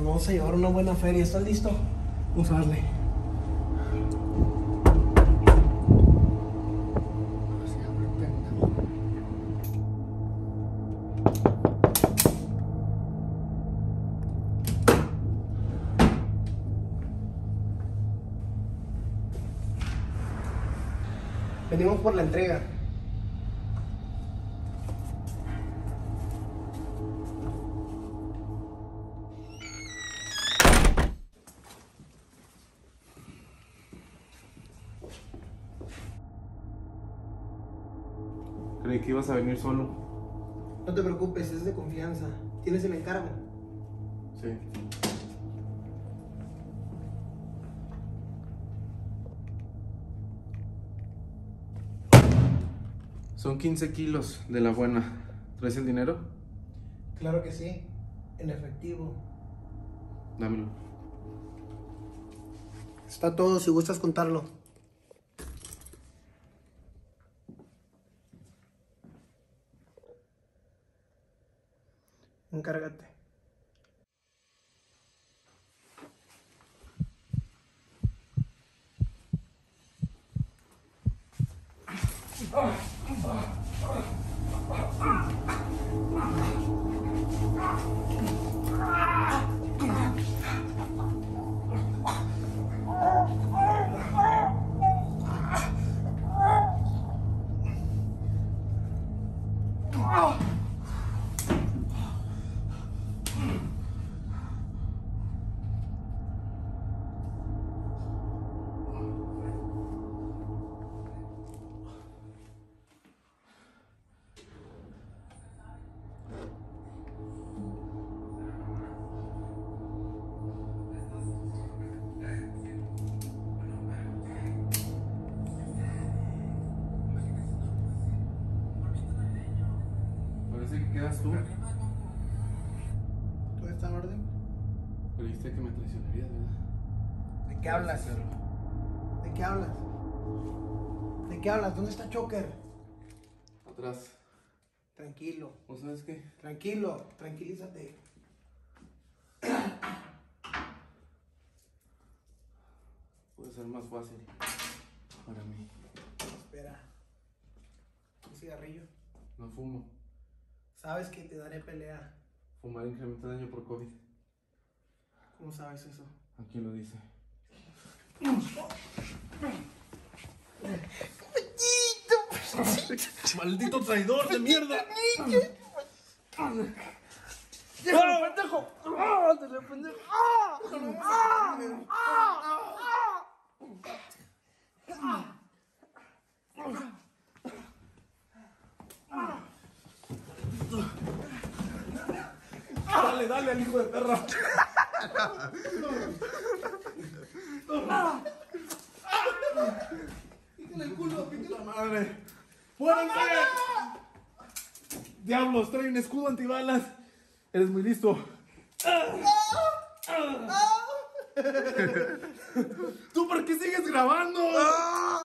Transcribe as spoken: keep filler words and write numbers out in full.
vamos a llevar una buena feria. ¿Estás listo? Vamos a darle. Venimos por la entrega. Creí que ibas a venir solo. No te preocupes, es de confianza. ¿Tienes el encargo? Sí. Son quince kilos de la buena. ¿Traes el dinero? Claro que sí, en efectivo. Dámelo. Está todo, si gustas contarlo. Encárgate. Parece que quedas tú. ¿Todo está en orden? Creíste que me traicionarías, ¿verdad? ¿De qué hablas? ¿De qué hablas? ¿De qué hablas? ¿Dónde está Choker? Atrás. Tranquilo, ¿O sabes qué? tranquilo, tranquilízate. Puede ser más fácil para mí. Espera. ¿Un cigarrillo? No fumo. Sabes que te daré pelea. Fumar incrementa daño por COVID. ¿Cómo sabes eso? ¿A quién lo dice? ¡Maldito traidor de mierda! ¡Déjalo, pendejo! ¡Ah! ¡Déjalo, pendejo! ¡Ah! ¡Ah! ¡Dale, dale al hijo de perra! ¡Pícale el culo! ¡Pícale ¡La madre! ¡Fuérense! ¡Diablos! ¡Trae un escudo antibalas! Eres muy listo. ¿Tú por qué sigues grabando?